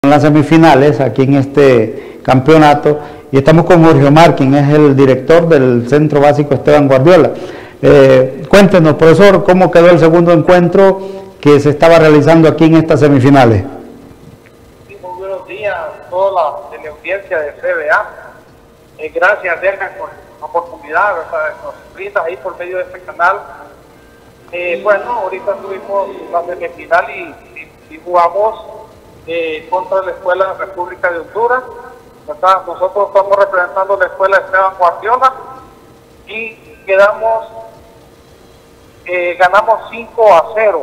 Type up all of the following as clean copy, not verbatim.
en las semifinales aquí en este campeonato, y estamos con Jorge Omar, quien es el director del Centro Básico Esteban Guardiola. Cuéntenos, profesor, cómo quedó el segundo encuentro que se estaba realizando aquí en estas semifinales. Sí, muy buenos días a toda la teleaudiencia de CBA. Gracias, Dergan, por la oportunidad, ¿verdad?, que nos brindas ahí por medio de este canal. Bueno, ahorita tuvimos la semifinal y jugamos contra la Escuela República de Honduras, ¿verdad? Nosotros estamos representando la Escuela Esteban Guardiola y ganamos 5-1,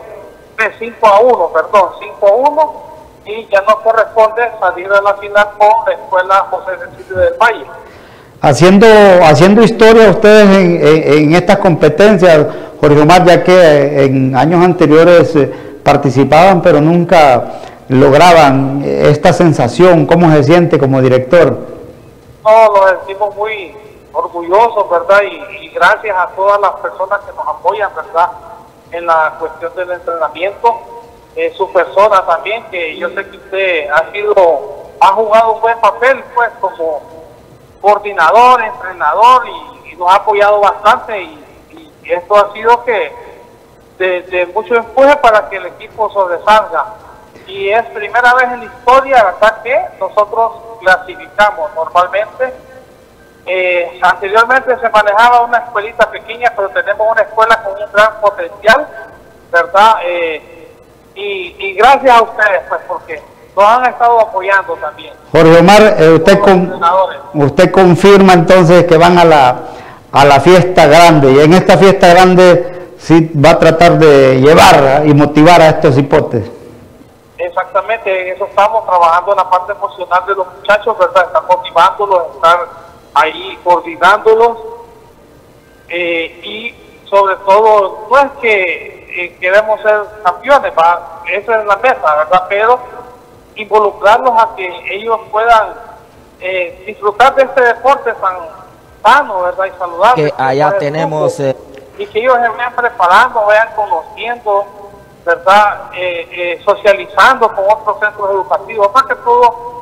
y ya nos corresponde salir a la final con la Escuela José Cecilio del Valle. Haciendo historia ustedes en estas competencias, Jorge Omar, ya que en años anteriores participaban, pero nunca lograban esta sensación. ¿Cómo se siente como director? No, nos sentimos muy orgullosos, ¿verdad? Y gracias a todas las personas que nos apoyan, ¿verdad?, en la cuestión del entrenamiento. Su persona también, que yo sé que usted ha jugado un buen papel, pues, como coordinador, entrenador, y nos ha apoyado bastante, y esto ha sido de mucho empuje para que el equipo sobresalga. Y es primera vez en la historia, ¿verdad?, que nosotros clasificamos. Normalmente, anteriormente se manejaba una escuelita pequeña, pero tenemos una escuela con un gran potencial, ¿verdad? Y gracias a ustedes, pues, porque nos han estado apoyando también. Jorge Omar, usted confirma entonces que van a la fiesta grande, y en esta fiesta grande sí va a tratar de llevar y motivar a estos hipotes. Exactamente, en eso estamos trabajando, en la parte emocional de los muchachos, ¿verdad? Estar motivándolos, estar ahí coordinándolos, y sobre todo, no es que queremos ser campeones, ¿va? Esa es la meta, ¿verdad? Pero involucrarlos a que ellos puedan disfrutar de este deporte tan sano, ¿verdad?, y saludable. Que allá tenemos... y que ellos se vayan preparando, vayan conociendo, ¿verdad?, socializando con otros centros educativos. Más que todo,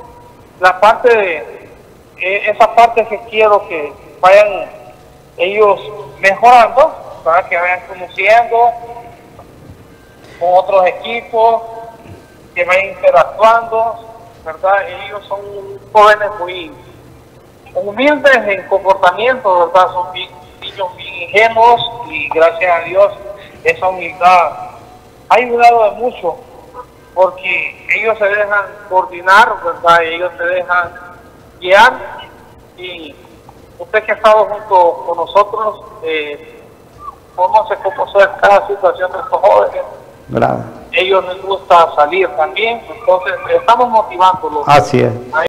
esa parte que quiero que vayan ellos mejorando, ¿verdad?, que vayan conociendo con otros equipos, que vayan interactuando, ¿verdad? Ellos son jóvenes muy humildes en comportamiento, ¿verdad? Son niños bien ingenuos, y gracias a Dios esa humildad ha ayudado de mucho, porque ellos se dejan coordinar, ¿verdad? Ellos se dejan guiar, y usted que ha estado junto con nosotros conoce cómo es cada situación de estos jóvenes. Bravo. Ellos les gusta salir también, entonces estamos motivándolos. Así es.